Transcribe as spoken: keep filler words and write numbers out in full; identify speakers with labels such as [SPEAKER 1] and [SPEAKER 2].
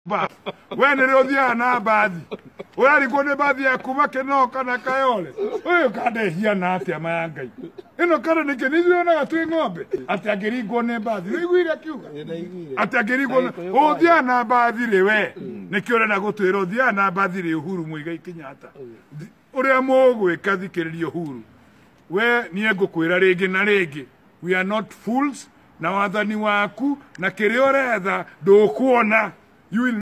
[SPEAKER 1] ba we nä rä å thiaga na mbathi å rarigwo nä mbathi yaku makeno kana kayole å yå kandehia na atä ama ya ngai ä no kana nä kä nä ithuonaga twä ng'ombe atä angä ringwo nä mbathi nä iguire akiuga atä angä ringwo å thiaga na mbathi rä we nä kä å renda gå twä ra å thiaga na mbathi rä Uhuru Muigai Kenyatta å rä a må gwä ka thikä rä ria Uhuru we niä ngå kwä ra rä ngä na rä ngä we are not fools na wathani waku na kä rä a å retha ndå kuona. You will